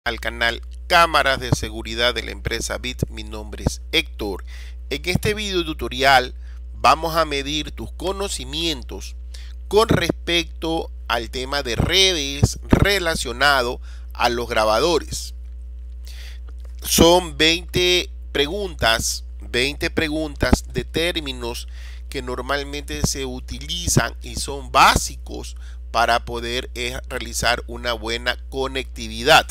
Al canal Cámaras de Seguridad de la empresa BIT. Mi nombre es Héctor. En este video tutorial vamos a medir tus conocimientos con respecto al tema de redes relacionado a los grabadores. Son 20 preguntas de términos que normalmente se utilizan y son básicos para poder realizar una buena conectividad.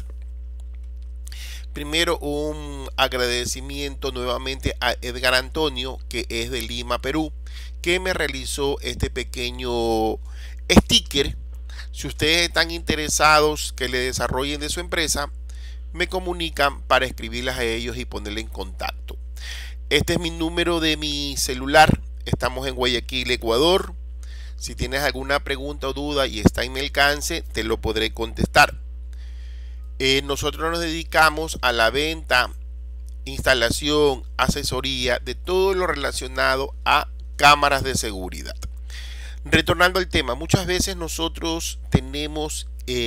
Primero, un agradecimiento nuevamente a Edgar Antonio, que es de Lima, Perú, que me realizó este pequeño sticker. Si ustedes están interesados que le desarrollen de su empresa, me comunican para escribirles a ellos y ponerle en contacto. Este es mi número de mi celular. Estamos en Guayaquil, Ecuador. Si tienes alguna pregunta o duda y está en mi alcance, te lo podré contestar. Nosotros nos dedicamos a la venta, instalación, asesoría de todo lo relacionado a cámaras de seguridad. Retornando al tema, muchas veces nosotros tenemos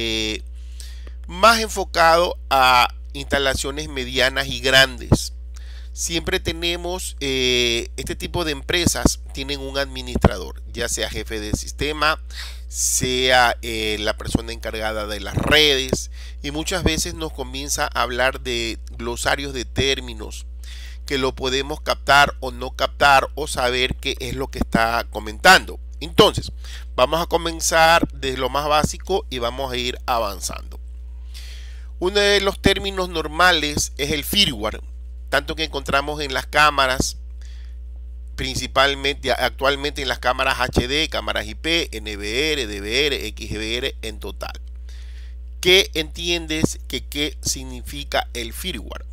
más enfocado a instalaciones medianas y grandes. Siempre tenemos este tipo de empresas tienen un administrador, ya sea jefe de sistema, sea la persona encargada de las redes, y muchas veces nos comienza a hablar de glosarios de términos que lo podemos captar o no captar o saber qué es lo que está comentando. Entonces, vamos a comenzar desde lo más básico y vamos a ir avanzando. Uno de los términos normales es el firmware, tanto que encontramos en las cámaras, principalmente actualmente en las cámaras HD, cámaras IP, NVR, DVR, XVR en total. ¿Qué entiendes qué significa el firmware?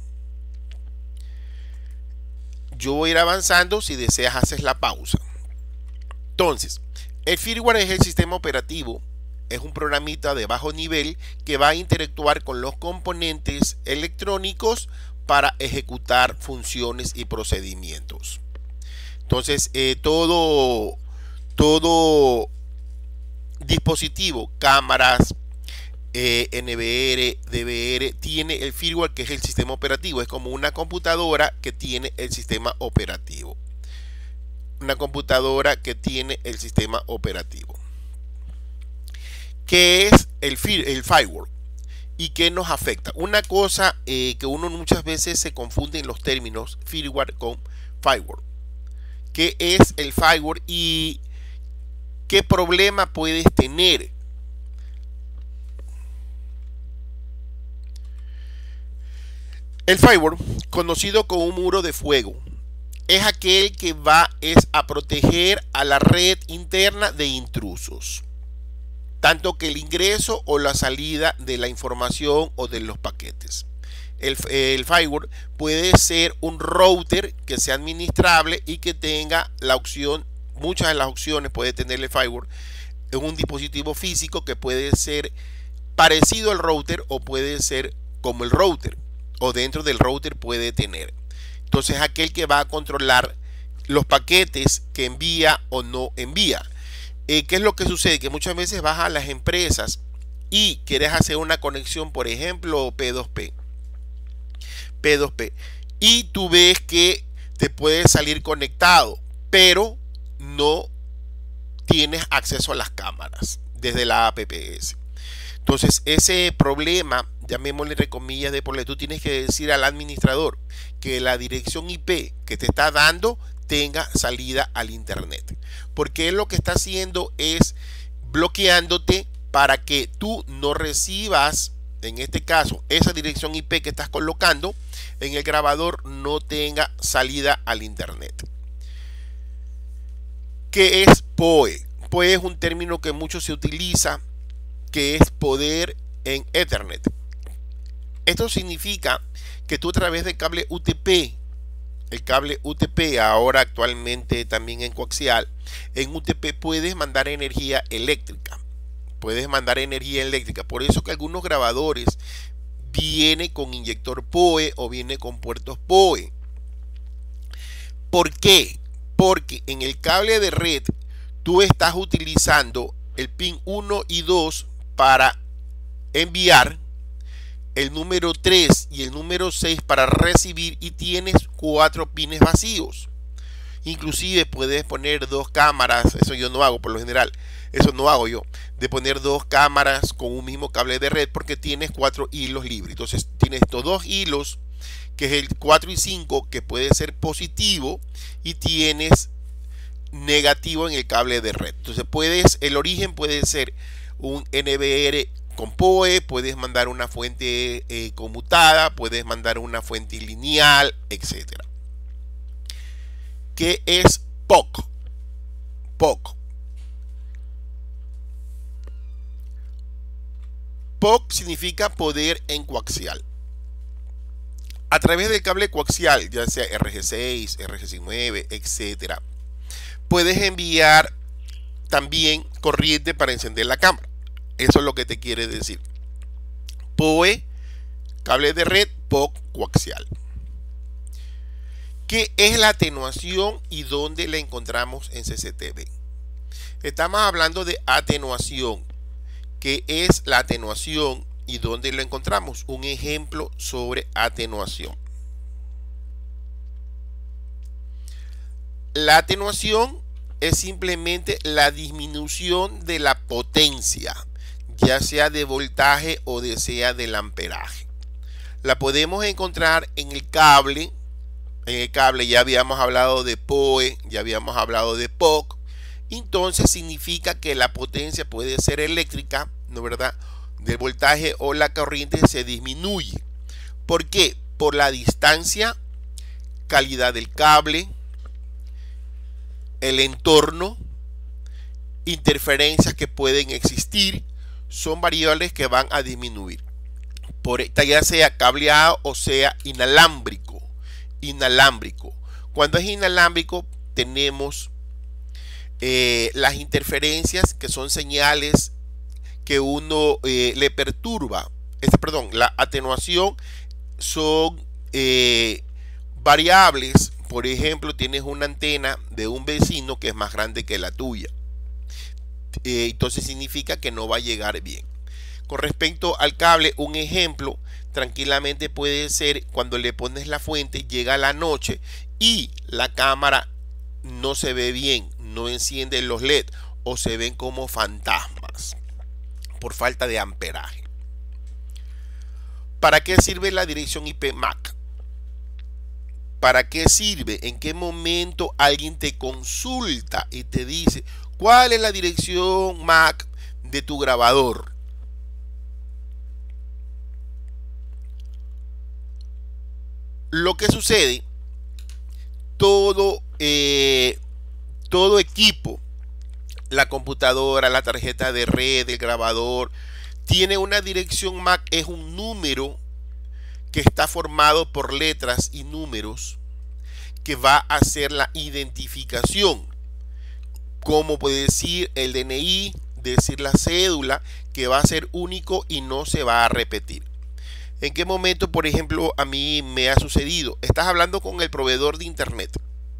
Yo voy a ir avanzando, si deseas haces la pausa. Entonces, el firmware es el sistema operativo, es un programita de bajo nivel que va a interactuar con los componentes electrónicos para ejecutar funciones y procedimientos. Entonces, todo dispositivo, cámaras, NVR, DVR, tiene el firmware, que es el sistema operativo. Es como una computadora que tiene el sistema operativo. Una computadora que tiene el sistema operativo. ¿Qué es el firmware? ¿Y qué nos afecta? Una cosa que uno muchas veces se confunde en los términos firmware con firewall. ¿Qué es el firewall y qué problema puedes tener? El firewall, conocido como un muro de fuego, es aquel que va a proteger a la red interna de intrusos, tanto que el ingreso o la salida de la información o de los paquetes. El firewall puede ser un router que sea administrable y que tenga la opción, muchas de las opciones puede tener el firewall. Es un dispositivo físico que puede ser parecido al router o puede ser como el router, o dentro del router puede tener. Entonces, aquel que va a controlar los paquetes que envía o no envía. ¿Qué es lo que sucede? Que muchas veces vas a las empresas y quieres hacer una conexión, por ejemplo, P2P, y tú ves que te puede salir conectado, pero no tienes acceso a las cámaras desde la APPS. Entonces, ese problema, llamémosle entre comillas de problema, tú tienes que decir al administrador que la dirección IP que te está dando tenga salida al internet, porque él lo que está haciendo es bloqueándote para que tú no recibas, en este caso, esa dirección IP que estás colocando en el grabador no tenga salida al internet. ¿Qué es PoE? PoE es un término que mucho se utiliza, que es poder en Ethernet. Esto significa que tú a través del cable UTP, el cable UTP ahora actualmente también en coaxial, en UTP puedes mandar energía eléctrica. Por eso que algunos grabadores vienen con inyector PoE o viene con puertos PoE. ¿Por qué? Porque en el cable de red tú estás utilizando el pin 1 y 2 para enviar el número 3 y el número 6 para recibir y tienes 4 pines vacíos. Inclusive puedes poner 2 cámaras, eso yo no hago por lo general, eso no hago yo, de poner 2 cámaras con un mismo cable de red porque tienes 4 hilos libres. Entonces tienes estos 2 hilos, que es el 4 y 5, que puede ser positivo, y tienes negativo en el cable de red. Entonces el origen puede ser un NBR con PoE, puedes mandar una fuente conmutada, puedes mandar una fuente lineal, etcétera. ¿Qué es POC? POC. POC significa poder en coaxial. A través del cable coaxial, ya sea RG6, RG9, etcétera, puedes enviar también corriente para encender la cámara. Eso es lo que te quiere decir. PoE, cable de red, POC coaxial. ¿Qué es la atenuación y dónde la encontramos en CCTV? Estamos hablando de atenuación. ¿Qué es la atenuación y dónde lo encontramos? Un ejemplo sobre atenuación. La atenuación es simplemente la disminución de la potencia, ya sea de voltaje o de sea del amperaje. La podemos encontrar en el cable. En el cable ya habíamos hablado de PoE, ya habíamos hablado de POC. Entonces significa que la potencia puede ser eléctrica, ¿no verdad? Del voltaje o la corriente se disminuye. ¿Por qué? Por la distancia, calidad del cable, el entorno, interferencias que pueden existir, son variables que van a disminuir. Por esta, ya sea cableado o sea inalámbrico. Cuando es inalámbrico tenemos las interferencias, que son señales que uno le perturba. La atenuación son variables. Por ejemplo, tienes una antena de un vecino que es más grande que la tuya. Entonces significa que no va a llegar bien. Con respecto al cable, un ejemplo tranquilamente puede ser cuando le pones la fuente, llega la noche y la cámara no se ve bien, no enciende los LED o se ven como fantasmas por falta de amperaje. ¿Para qué sirve la dirección IP MAC? ¿Para qué sirve? ¿En qué momento alguien te consulta y te dice cuál es la dirección MAC de tu grabador? Lo que sucede, todo equipo, la computadora, la tarjeta de red, el grabador, tiene una dirección MAC, es un número que está formado por letras y números que va a hacer la identificación, como puede decir el DNI, decir la cédula, que va a ser único y no se va a repetir. ¿En qué momento, por ejemplo, a mí me ha sucedido? Estás hablando con el proveedor de internet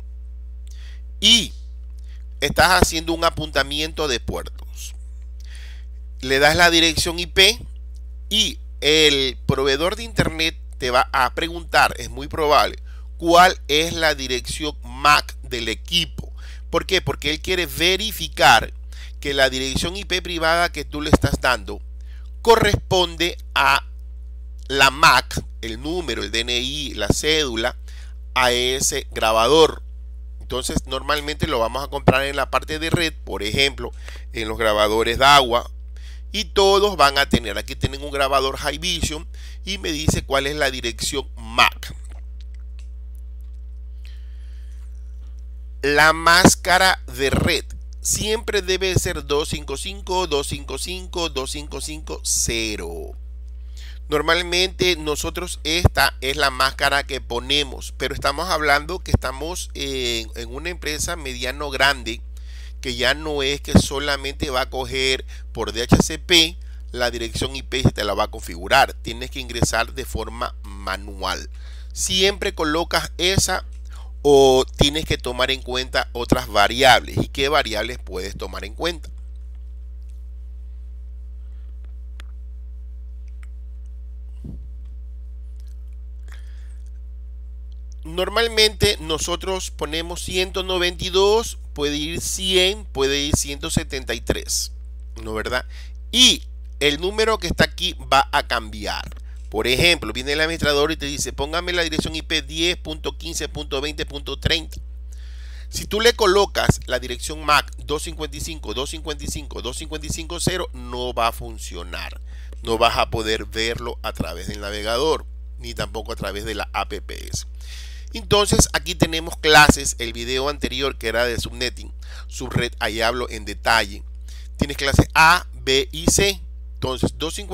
y estás haciendo un apuntamiento de puertos. Le das la dirección IP y el proveedor de internet te va a preguntar, es muy probable, cuál es la dirección MAC del equipo. ¿Por qué? Porque él quiere verificar que la dirección IP privada que tú le estás dando corresponde a la MAC, el número, el DNI, la cédula, a ese grabador. Entonces normalmente lo vamos a comprar en la parte de red, por ejemplo, en los grabadores de agua, y todos van a tener, aquí tienen un grabador Hi-Vision y me dice cuál es la dirección MAC. La máscara de red siempre debe ser 255, 255, 2550. Normalmente nosotros esta es la máscara que ponemos, pero estamos hablando que estamos en una empresa mediano grande, que ya no es que solamente va a coger por DHCP la dirección IP y te la va a configurar. Tienes que ingresar de forma manual. Siempre colocas esa o tienes que tomar en cuenta otras variables. ¿Y qué variables puedes tomar en cuenta? Normalmente nosotros ponemos 192, puede ir 100, puede ir 173, ¿no verdad? Y el número que está aquí va a cambiar. Por ejemplo, viene el administrador y te dice, póngame la dirección IP 10.15.20.30. Si tú le colocas la dirección MAC 255, 255, 255.0, no va a funcionar. No vas a poder verlo a través del navegador, ni tampoco a través de la APPS. Entonces aquí tenemos clases, el video anterior que era de subnetting, subred, ahí hablo en detalle. Tienes clases A, B y C. Entonces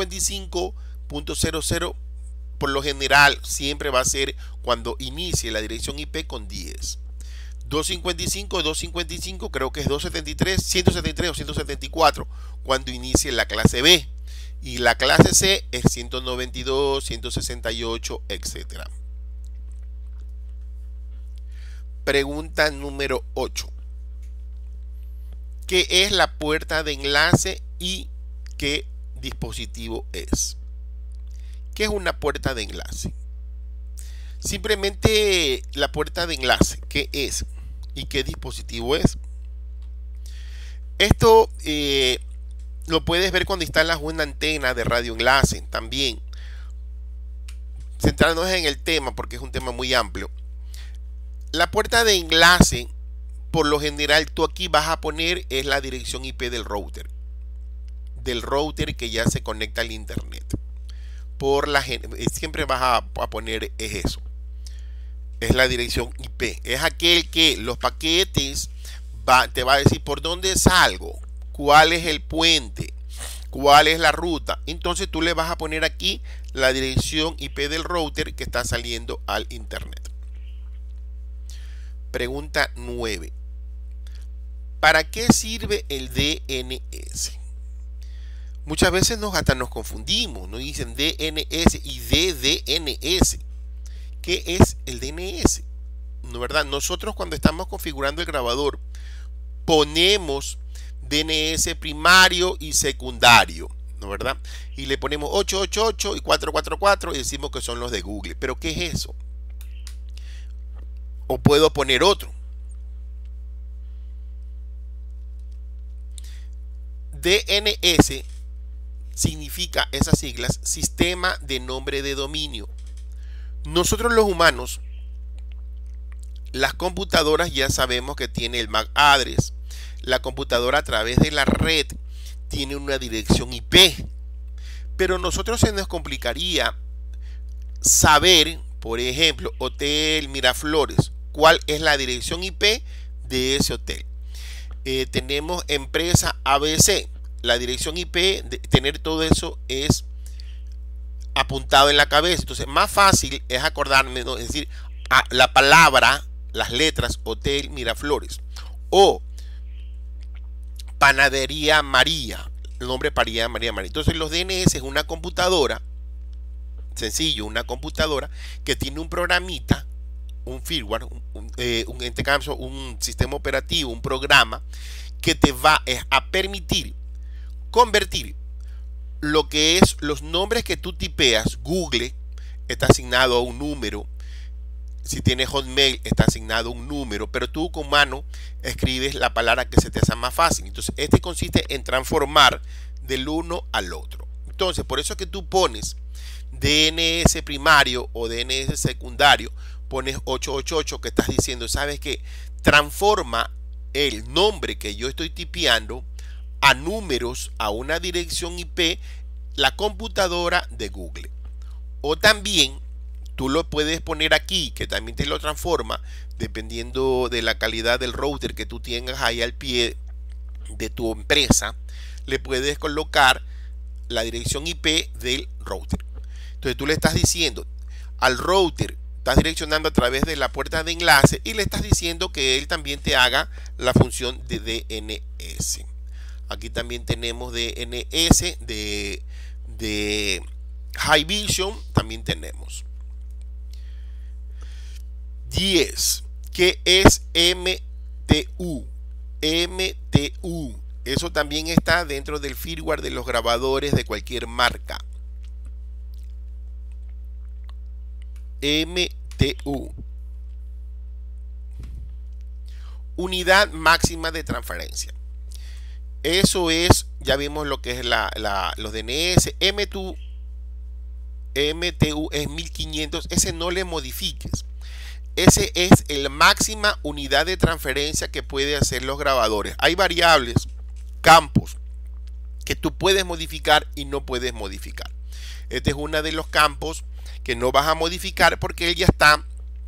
255.00 por lo general siempre va a ser cuando inicie la dirección IP con 10. 255 creo que es 273, 173 o 174 cuando inicie la clase B. Y la clase C es 192, 168, etcétera. Pregunta número 8. ¿Qué es la puerta de enlace y qué dispositivo es? ¿Qué es una puerta de enlace? Simplemente la puerta de enlace, ¿qué es? ¿Y qué dispositivo es? Esto lo puedes ver cuando instalas una antena de radioenlace también. Centrándonos en el tema porque es un tema muy amplio. La puerta de enlace, por lo general, tú aquí vas a poner es la dirección IP del router que ya se conecta al internet. Siempre vas a poner es eso. Es la dirección IP. Es aquel que los paquetes te va a decir por dónde salgo, cuál es el puente, cuál es la ruta. Entonces tú le vas a poner aquí la dirección IP del router que está saliendo al internet. Pregunta 9. ¿Para qué sirve el DNS? Muchas veces hasta nos confundimos, nos dicen DNS y DDNS. ¿Qué es el DNS? ¿No verdad? Nosotros cuando estamos configurando el grabador ponemos DNS primario y secundario, ¿no verdad? Y le ponemos 888 y 444 y decimos que son los de Google. ¿Pero qué es eso? O puedo poner otro. DNS significa esas siglas, sistema de nombre de dominio. Nosotros los humanos, las computadoras ya sabemos que tiene el MAC address. La computadora a través de la red tiene una dirección IP. Pero nosotros se nos complicaría saber, por ejemplo, Hotel Miraflores, cuál es la dirección IP de ese hotel. Tenemos empresa ABC. La dirección IP, tener todo eso es apuntado en la cabeza. Entonces más fácil es acordarme, ¿no? Es decir, la palabra, las letras Hotel Miraflores o Panadería María, el nombre Panadería María. Entonces los DNS es una computadora, sencillo, una computadora que tiene un programita, un firmware, en este caso un sistema operativo, un programa que te va a permitir convertir lo que es los nombres que tú tipeas. Google está asignado a un número, si tienes Hotmail está asignado a un número, pero tú con mano escribes la palabra que se te hace más fácil. Entonces este consiste en transformar del uno al otro. Entonces por eso es que tú pones DNS primario o DNS secundario, pones 888, que estás diciendo, ¿sabes qué? Transforma el nombre que yo estoy tipeando a números, a una dirección IP, la computadora de Google. O también tú lo puedes poner aquí, que también te lo transforma dependiendo de la calidad del router que tú tengas ahí al pie de tu empresa. Le puedes colocar la dirección IP del router. Entonces tú le estás diciendo al router, estás direccionando a través de la puerta de enlace y le estás diciendo que él también te haga la función de DNS. Aquí también tenemos DNS de Haivision, también tenemos. 10. ¿Qué es MTU? MTU. Eso también está dentro del firmware de los grabadores de cualquier marca. MTU. unidad máxima de transferencia. Eso es, ya vimos lo que es los DNS. MTU es 1500, ese no le modifiques. Ese es la máxima unidad de transferencia que puede hacer los grabadores. Hay variables, campos, que tú puedes modificar y no puedes modificar. Este es uno de los campos que no vas a modificar porque él ya está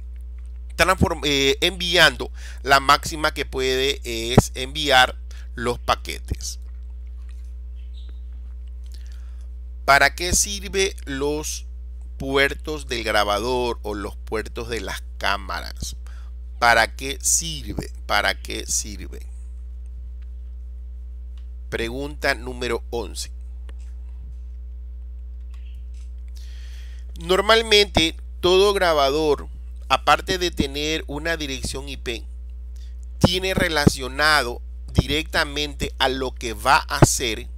enviando la máxima que puede es enviar los paquetes. ¿Para qué sirve los puertos del grabador o los puertos de las cámaras? ¿Para qué sirve? ¿Para qué sirve? Pregunta número 11. Normalmente todo grabador, aparte de tener una dirección IP, tiene relacionado directamente a lo que va a hacer,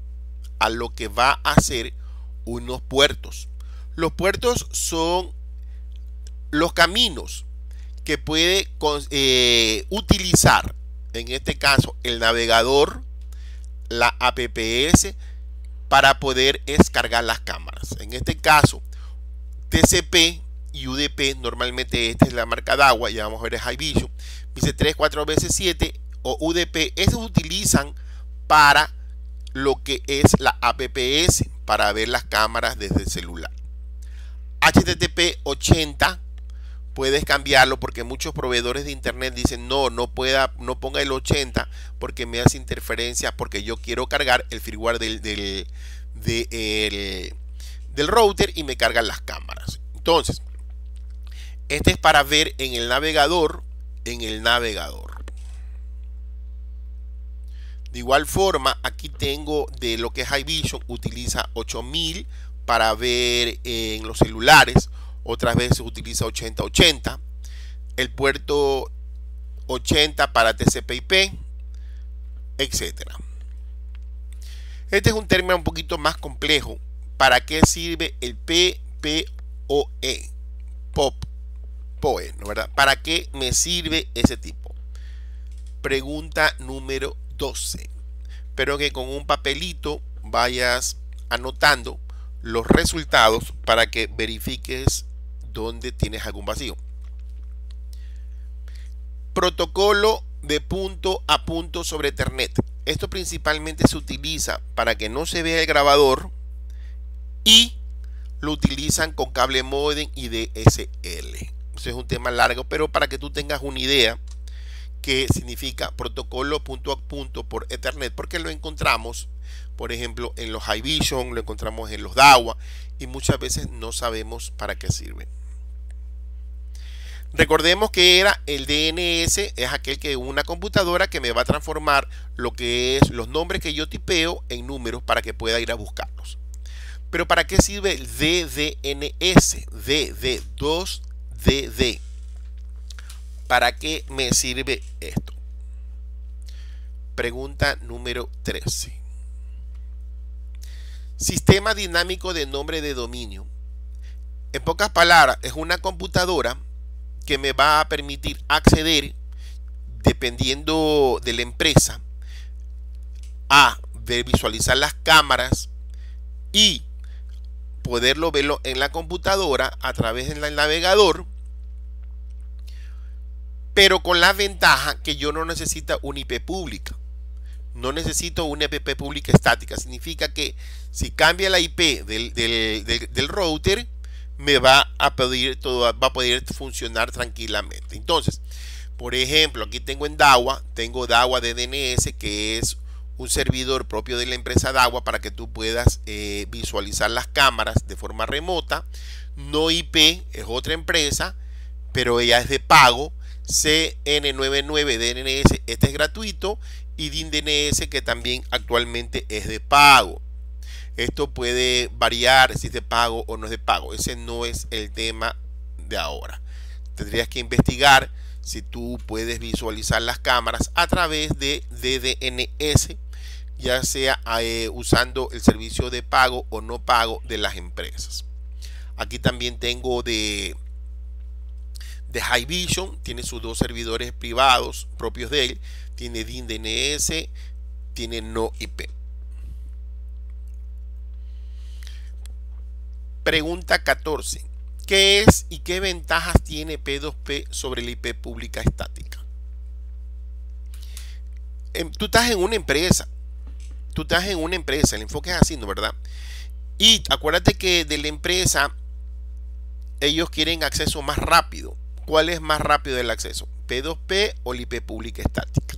unos puertos. Los puertos son los caminos que puede utilizar, en este caso, el navegador, la APPS, para poder descargar las cámaras. En este caso, TCP y UDP, normalmente esta es la marca DAWA, ya vamos a ver el Haivision, dice 3, 4 veces 7 o UDP, esos utilizan para lo que es la APPS, para ver las cámaras desde el celular. HTTP 80 puedes cambiarlo porque muchos proveedores de internet dicen no ponga el 80 porque me hace interferencia, porque yo quiero cargar el firmware del router y me cargan las cámaras. Entonces, este es para ver en el navegador, De igual forma, aquí tengo de lo que es Haivision, utiliza 8000 para ver en los celulares, otras veces utiliza 8080, el puerto 80 para TCP/IP, etcétera. Este es un término un poquito más complejo. ¿Para qué sirve el PPOE? POE, ¿no, verdad? ¿Para qué me sirve ese tipo? Pregunta número 12. Espero que con un papelito vayas anotando los resultados para que verifiques dónde tienes algún vacío. Protocolo de punto a punto sobre Ethernet. Esto principalmente se utiliza para que no se vea el grabador y lo utilizan con cable modem y DSL. Eso es un tema largo, pero para que tú tengas una idea qué significa protocolo punto a punto por Ethernet, porque lo encontramos, por ejemplo, en los Haivision, lo encontramos en los DAWA y muchas veces no sabemos para qué sirve. Recordemos que era el DNS, es aquel que una computadora que me va a transformar lo que es los nombres que yo tipeo en números para que pueda ir a buscarlos. Pero ¿para qué sirve el DDNS? DD2DD. ¿Para qué me sirve esto? Pregunta número 13. Sistema dinámico de nombre de dominio. En pocas palabras, es una computadora que me va a permitir acceder, dependiendo de la empresa, a visualizar las cámaras y poderlo verlo en la computadora a través del navegador, pero con la ventaja que yo no necesito una IP pública. No necesito una IP pública estática. Significa que si cambia la IP del router, me va a poder funcionar tranquilamente. Entonces, por ejemplo, aquí tengo en DAWA, tengo DAWA DNS, que es un servidor propio de la empresa DAWA para que tú puedas visualizar las cámaras de forma remota. No IP es otra empresa, pero ella es de pago. CN99 DNS, este es gratuito, y DIN DNS, que también actualmente es de pago. Esto puede variar si es de pago o no es de pago. Ese no es el tema de ahora. Tendrías que investigar si tú puedes visualizar las cámaras a través de DDNS, ya sea usando el servicio de pago o no pago de las empresas. Aquí también tengo de de Haivision, tiene sus dos servidores privados propios de él, tiene DIN DNS, tiene no IP. Pregunta 14. ¿Qué es y qué ventajas tiene P2P sobre la IP pública estática? Tú estás en una empresa. El enfoque es así, ¿no? ¿Verdad? Y acuérdate que de la empresa ellos quieren acceso más rápido. ¿Cuál es más rápido el acceso? ¿P2P o la IP pública estática?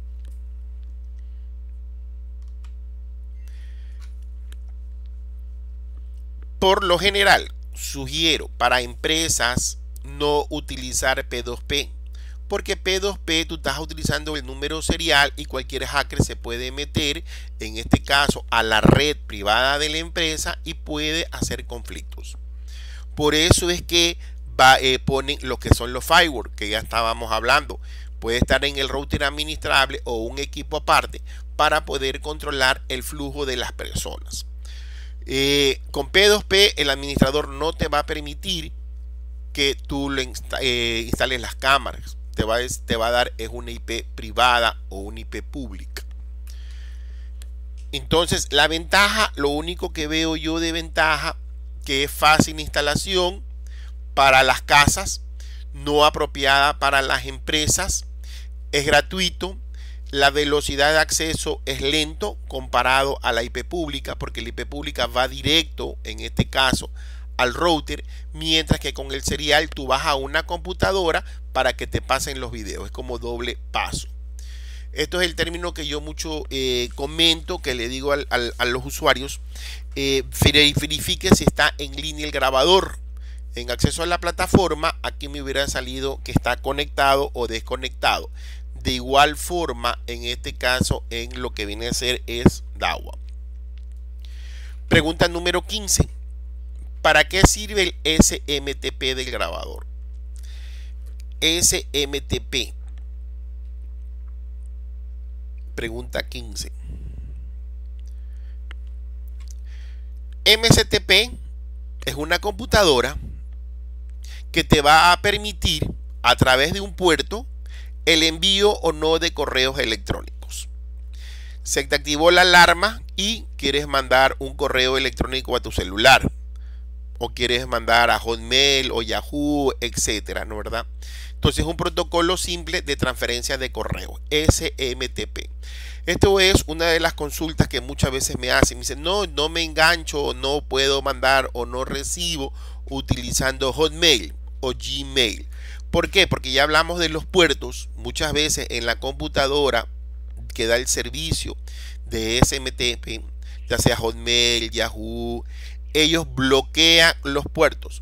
Por lo general, sugiero para empresas no utilizar P2P, porque P2P tú estás utilizando el número serial y cualquier hacker se puede meter, en este caso, a la red privada de la empresa y puede hacer conflictos. Por eso es que ponen lo que son los firewall, que ya estábamos hablando. Puede estar en el router administrable o un equipo aparte para poder controlar el flujo de las personas. Con P2P el administrador no te va a permitir que tú instales las cámaras. Te va a dar es una IP privada o una IP pública. Entonces la ventaja, lo único que veo yo de ventaja, que es fácil instalación para las casas, no apropiada para las empresas, es gratuito. La velocidad de acceso es lento comparado a la IP pública, porque la IP pública va directo, en este caso, al router, mientras que con el serial tú vas a una computadora para que te pasen los videos. Es como doble paso. Esto es el término que yo mucho comento, que le digo a los usuarios. Verifique si está en línea el grabador. En acceso a la plataforma, aquí me hubiera salido que está conectado o desconectado. De igual forma, en este caso, en lo que viene a ser es DAWA. Pregunta número 15. ¿Para qué sirve el SMTP del grabador? SMTP. Pregunta 15. MSTP es una computadora que te va a permitir, a través de un puerto, el envío o no de correos electrónicos. Se te activó la alarma y quieres mandar un correo electrónico a tu celular, o quieres mandar a Hotmail o Yahoo, etcétera, ¿no, verdad? Entonces es un protocolo simple de transferencia de correo, SMTP. Esto es una de las consultas que muchas veces me hacen. Me dicen, no me engancho, no puedo mandar o no recibo utilizando Hotmail o Gmail. ¿Por qué? Porque ya hablamos de los puertos. Muchas veces en la computadora que da el servicio de SMTP, ya sea Hotmail, Yahoo, ellos bloquean los puertos.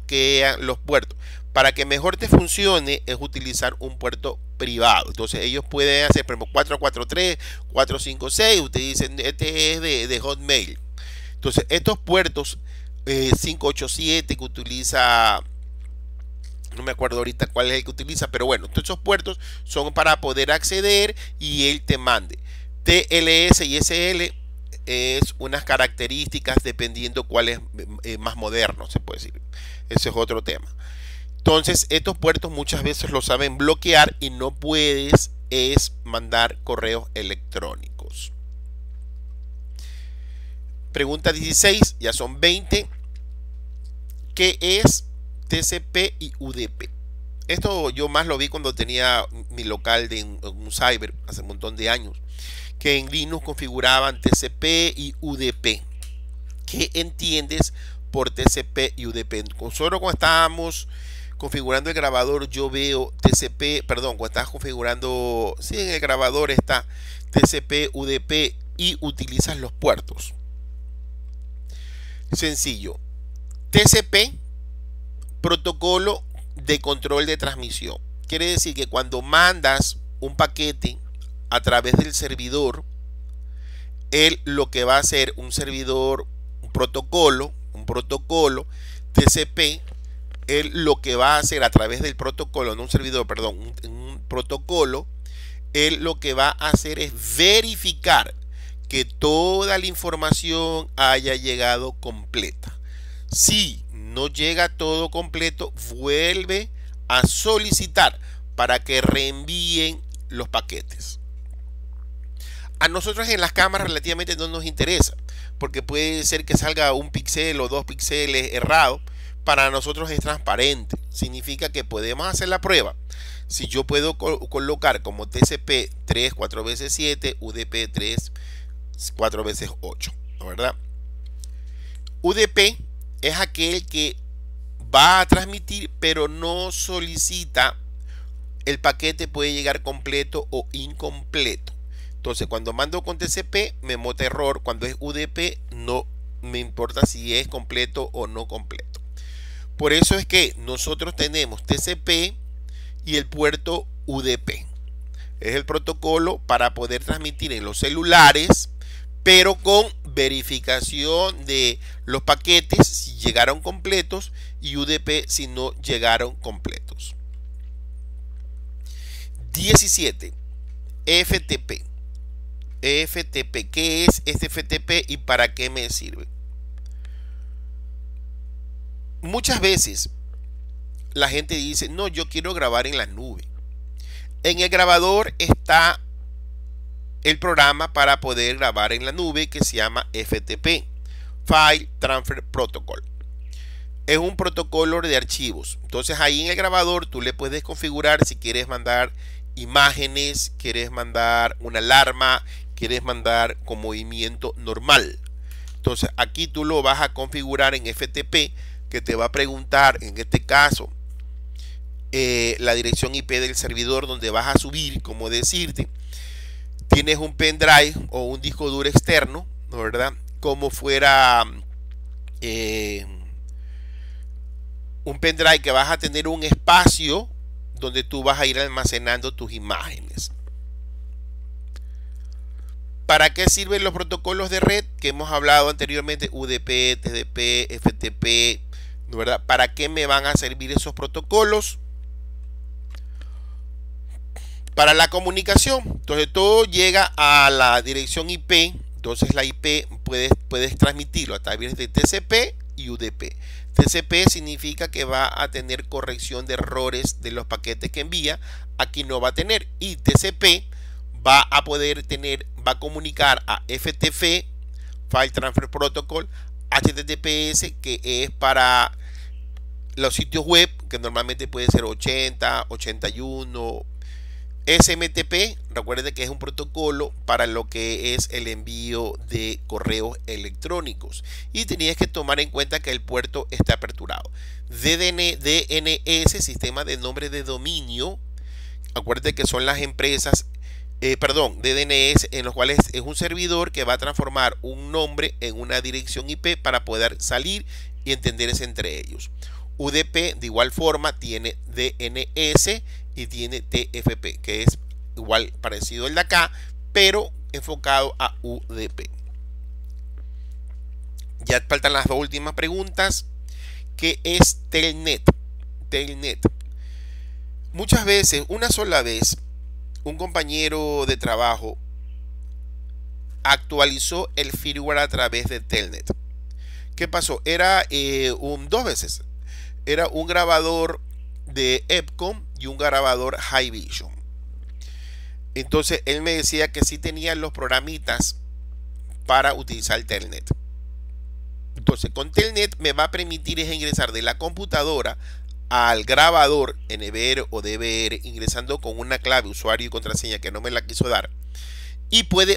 Para que mejor te funcione es utilizar un puerto privado. Entonces ellos pueden hacer, por ejemplo, 443, 456. Ustedes dicen, este es de Hotmail. Entonces estos puertos 587 que utiliza, no me acuerdo ahorita cuál es el que utiliza, pero bueno, todos esos puertos son para poder acceder y él te mande. TLS y SL es unas características dependiendo cuál es más moderno, se puede decir. Ese es otro tema. Entonces estos puertos muchas veces lo saben bloquear y no puedes mandar correos electrónicos. Pregunta 16, ya son 20. ¿Qué es TCP y UDP? Esto yo más lo vi cuando tenía mi local de un cyber hace un montón de años, que en Linux configuraban TCP y UDP. ¿Qué entiendes por TCP y UDP? Solo cuando estábamos configurando el grabador yo veo TCP, perdón, cuando estás configurando, sí, en el grabador está TCP, UDP y utilizas los puertos. Sencillo. TCP, protocolo de control de transmisión. Quiere decir que cuando mandas un paquete a través del servidor, él lo que va a hacer un servidor, un protocolo TCP, él lo que va a hacer a través del protocolo, no un servidor, perdón, un protocolo, él lo que va a hacer es verificar que toda la información haya llegado completa. Si no llega todo completo, vuelve a solicitar para que reenvíen los paquetes. A nosotros en las cámaras relativamente no nos interesa, porque puede ser que salga un píxel o 2 píxeles errado. Para nosotros es transparente, significa que podemos hacer la prueba. Si yo puedo colocar como TCP 3 4x7, UDP 3 4x8, ¿verdad? UDP es aquel que va a transmitir pero no solicita el paquete, puede llegar completo o incompleto. Entonces cuando mando con TCP me bota error, cuando es UDP no me importa si es completo o no completo. Por eso es que nosotros tenemos TCP y el puerto UDP. Es el protocolo para poder transmitir en los celulares, pero con verificación de los paquetes si llegaron completos y UDP si no llegaron completos. 17. FTP. FTP. ¿Qué es este FTP y para qué me sirve? Muchas veces la gente dice, no, yo quiero grabar en la nube. En el grabador está el programa para poder grabar en la nube que se llama FTP, File Transfer Protocol. Es un protocolo de archivos. Entonces ahí en el grabador tú le puedes configurar si quieres mandar imágenes, quieres mandar una alarma, quieres mandar con movimiento normal. Entonces aquí tú lo vas a configurar en FTP, que te va a preguntar en este caso la dirección IP del servidor donde vas a subir, como decirte, tienes un pendrive o un disco duro externo, ¿no? ¿Verdad? Como fuera un pendrive que vas a tener un espacio donde tú vas a ir almacenando tus imágenes. ¿Para qué sirven los protocolos de red que hemos hablado anteriormente? UDP, TCP, FTP, ¿no? ¿Verdad? ¿Para qué me van a servir esos protocolos? Para la comunicación. Entonces todo llega a la dirección IP. Entonces la IP puedes transmitirlo a través de TCP y UDP. TCP significa que va a tener corrección de errores de los paquetes que envía. Aquí no va a tener. Y TCP va a poder tener, va a comunicar a FTP, File Transfer Protocol, HTTPS, que es para los sitios web, que normalmente puede ser 80, 81, SMTP, recuerden que es un protocolo para lo que es el envío de correos electrónicos y tenías que tomar en cuenta que el puerto está aperturado. DNS, sistema de nombre de dominio, acuérdate que son las empresas, DNS, en los cuales es un servidor que va a transformar un nombre en una dirección IP para poder salir y entenderse entre ellos. UDP de igual forma tiene DNS y tiene TFP, que es igual parecido al de acá, pero enfocado a UDP. Ya faltan las dos últimas preguntas. ¿Qué es Telnet? Telnet. Muchas veces, una sola vez, un compañero de trabajo actualizó el firmware a través de Telnet. ¿Qué pasó? Era dos veces. Era un grabador de Epcom y un grabador Hi-Vision. Entonces él me decía que sí tenía los programitas para utilizar Telnet. Entonces con Telnet me va a permitir es ingresar de la computadora al grabador NVR o DVR, ingresando con una clave, usuario y contraseña que no me la quiso dar, y puede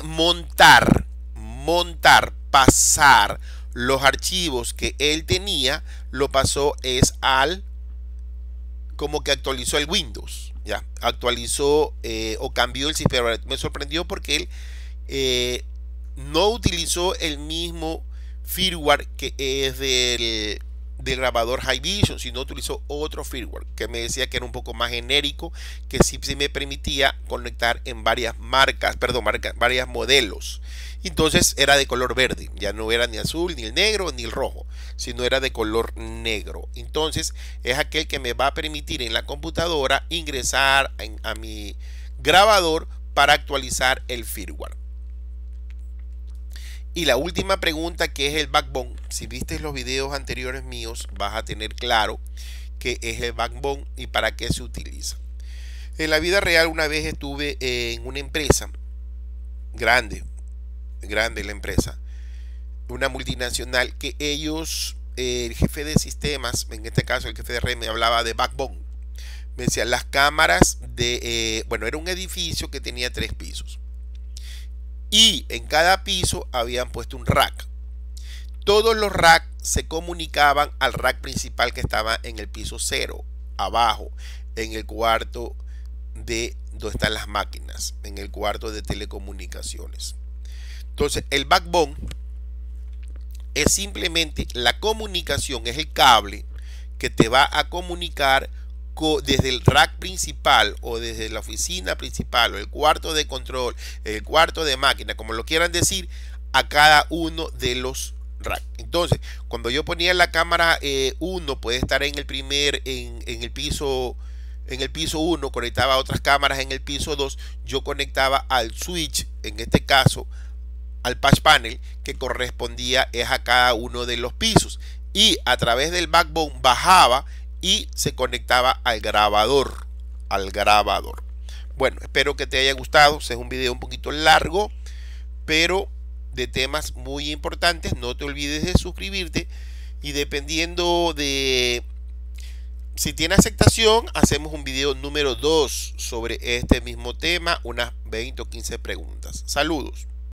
pasar los archivos que él tenía, lo pasó es al, como que actualizó el Windows, ya, actualizó o cambió el sistema. Me sorprendió porque él no utilizó el mismo firmware que es del grabador Hi-Vision, sino utilizó otro firmware que me decía que era un poco más genérico, que sí me permitía conectar en varias marcas, varios modelos. Entonces era de color verde, ya no era ni azul, ni el negro, ni el rojo, sino era de color negro. Entonces es aquel que me va a permitir en la computadora ingresar a mi grabador para actualizar el firmware. Y la última pregunta, que es el backbone. Si viste los videos anteriores míos, vas a tener claro qué es el backbone y para qué se utiliza. En la vida real una vez estuve en una empresa grande la empresa, una multinacional, que ellos, el jefe de sistemas, en este caso el jefe de red, me hablaba de backbone. Me decía las cámaras bueno, era un edificio que tenía 3 pisos y en cada piso habían puesto un rack. Todos los racks se comunicaban al rack principal que estaba en el piso 0, abajo, en el cuarto de donde están las máquinas, en el cuarto de telecomunicaciones. Entonces, el backbone es simplemente la comunicación, es el cable que te va a comunicar desde el rack principal o desde la oficina principal o el cuarto de control, el cuarto de máquina, como lo quieran decir, a cada uno de los racks. Entonces, cuando yo ponía la cámara 1, puede estar en el primer, en el piso 1, conectaba a otras cámaras en el piso 2, yo conectaba al switch, en este caso al patch panel, que correspondía es a cada uno de los pisos, y a través del backbone bajaba y se conectaba al grabador. Bueno, espero que te haya gustado. Es un video un poquito largo, pero de temas muy importantes. No te olvides de suscribirte, y dependiendo de si tiene aceptación, hacemos un video número 2 sobre este mismo tema, unas 20 o 15 preguntas. Saludos.